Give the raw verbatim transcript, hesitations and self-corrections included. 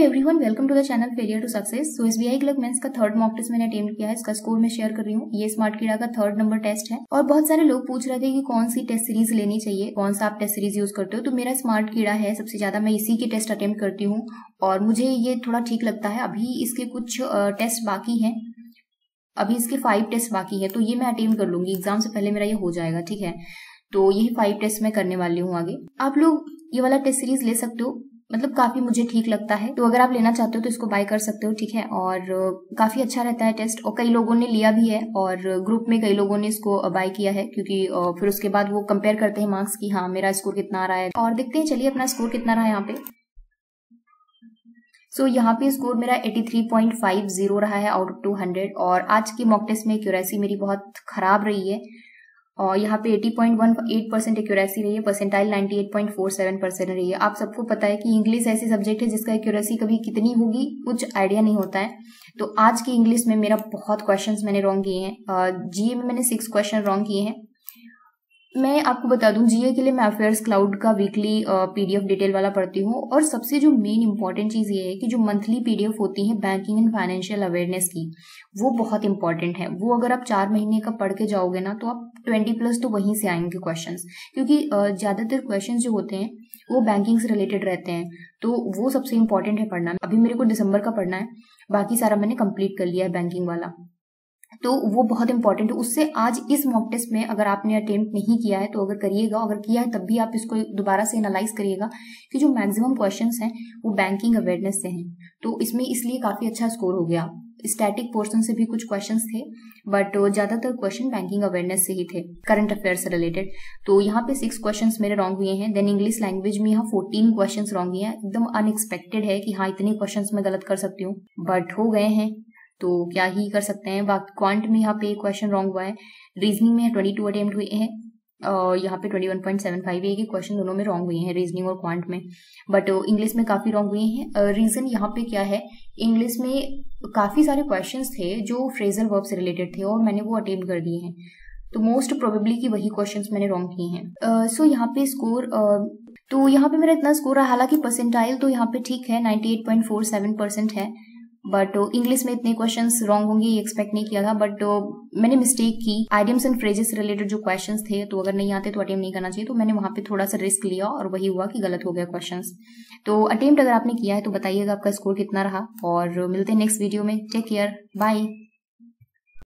Hello everyone, welcome to the channel failure to success. So SBI clerk mains का third mock test मैंने attempt किया है। इसका score मैं शेयर कर रही हूँ। ये स्मार्ट कीड़ा का थर्ड नंबर टेस्ट है और बहुत सारे लोग पूछ रहे थे कि कौन सी टेस्ट सीरीज लेनी चाहिए, कौन सा आप टेस्ट सीरीज यूज करते हो। तो मेरा स्मार्ट कीड़ा है, सबसे ज्यादा मैं इसी की टेस्ट अटेम्प्ट करती हूँ और मुझे ये थोड़ा ठीक लगता है। अभी इसके कुछ टेस्ट बाकी है, अभी इसके फाइव टेस्ट बाकी है, तो ये मैं अटेम्प्ट कर लूंगी। एग्जाम से पहले मेरा ये हो जाएगा, ठीक है। तो यही फाइव टेस्ट मैं करने वाली हूँ आगे। आप लोग ये वाला टेस्ट सीरीज ले सकते हो, मतलब काफी मुझे ठीक लगता है। तो अगर आप लेना चाहते हो तो इसको बाय कर सकते हो, ठीक है। और काफी अच्छा रहता है टेस्ट और कई लोगों ने लिया भी है और ग्रुप में कई लोगों ने इसको बाय किया है, क्योंकि फिर उसके बाद वो कंपेयर करते हैं मार्क्स की, हाँ मेरा स्कोर कितना आ रहा है। और देखते हैं चलिए अपना स्कोर कितना रहा है यहाँ पे। सो so, यहाँ पे स्कोर मेरा तिरासी पॉइंट पाँच शून्य रहा है आउट ऑफ टू हंड्रेड। और आज की मॉक टेस्ट में एक्यूरेसी मेरी बहुत खराब रही है और यहाँ पे अस्सी पॉइंट अठारह परसेंट एक्यूरेसी रही है, परसेंटाइल अट्ठानवे पॉइंट सैंतालीस परसेंट रही है। आप सबको पता है कि इंग्लिश ऐसी सब्जेक्ट है जिसका एक्यूरेसी कभी कितनी होगी कुछ आइडिया नहीं होता है। तो आज की इंग्लिश में मेरा बहुत क्वेश्चंस मैंने रॉन्ग किए हैं। जीए में मैंने सिक्स क्वेश्चन रॉन्ग किए हैं। मैं आपको बता दूं, जीए के लिए मैं अफेयर्स क्लाउड का वीकली पीडीएफ डिटेल वाला पढ़ती हूँ और सबसे जो मेन इंपॉर्टेंट चीज ये है कि जो मंथली पीडीएफ होती है बैंकिंग एंड फाइनेंशियल अवेयरनेस की, वो बहुत इंपॉर्टेंट है। वो अगर आप चार महीने का पढ़ के जाओगे ना तो आप ट्वेंटी प्लस तो वहीं से आएंगे क्वेश्चंस, क्योंकि ज्यादातर क्वेश्चंस जो होते हैं वो बैंकिंग से रिलेटेड रहते हैं। तो वो सबसे इंपॉर्टेंट है पढ़ना। अभी मेरे को दिसंबर का पढ़ना है, बाकी सारा मैंने कंप्लीट कर लिया है बैंकिंग वाला, तो वो बहुत इंपॉर्टेंट है। उससे आज इस मॉक टेस्ट में अगर आपने अटेम्प्ट नहीं किया है तो अगर करिएगा, अगर किया है तब भी आप इसको दोबारा से एनालाइज करिएगा कि जो मैक्सिमम क्वेश्चंस हैं वो बैंकिंग अवेयरनेस से हैं। तो इसमें इसलिए काफी अच्छा स्कोर हो गया। स्टैटिक पोर्शन से भी कुछ क्वेश्चंस थे बट ज्यादातर क्वेश्चन बैंकिंग अवेयरनेस से ही थे, करंट अफेयर से रिलेटेड। तो यहाँ पे सिक्स क्वेश्चंस मेरे रॉन्ग हुए हैं। देन इंग्लिश लैंग्वेज में यहाँ फोर्टीन क्वेश्चंस रॉन्ग हुए हैं। एकदम अनएक्सपेक्टेड है कि हाँ इतने क्वेश्चंस मैं गलत कर सकती हूँ, बट हो गए हैं तो क्या ही कर सकते हैं। बाकी क्वांट में यहाँ पे एक क्वेश्चन रॉन्ग हुआ है। रीजनिंग में बाईस अटेम्प्ट हुए हैं और यहाँ पे इक्कीस पॉइंट सात पाँच है कि क्वेश्चन दोनों में रॉन्ग हुए हैं, रीजनिंग और क्वांट में। बट इंग्लिश में काफी रॉन्ग हुए हैं। रीजन यहाँ पे क्या है, इंग्लिश में काफी सारे क्वेश्चंस थे जो फ्रेजल वर्ब से रिलेटेड थे और मैंने वो अटेम्प्ट कर दिए हैं, तो मोस्ट प्रोबेबली कि वही क्वेश्चंस मैंने रॉन्ग किए हैं। सो uh, यहाँ पे स्कोर uh, तो यहाँ पे मेरा इतना स्कोर है। हालांकि परसेंटाइल तो यहाँ पे ठीक है, अट्ठानवे पॉइंट सैंतालीस परसेंट है, बट इंग्लिश में इतने क्वेश्चंस रॉन्ग होंगे ये एक्सपेक्ट नहीं किया था। बट मैंने मिस्टेक की, आइडियम्स एंड फ्रेजेस से रिलेटेड जो क्वेश्चंस थे, तो अगर नहीं आते तो अटेम्प्ट नहीं करना चाहिए। तो मैंने वहां पे थोड़ा सा रिस्क लिया और वही हुआ कि गलत हो गया क्वेश्चंस। तो अटेम्प्ट अगर आपने किया है तो बताइएगा आपका स्कोर कितना रहा और मिलते हैं नेक्स्ट वीडियो में। Take care, bye.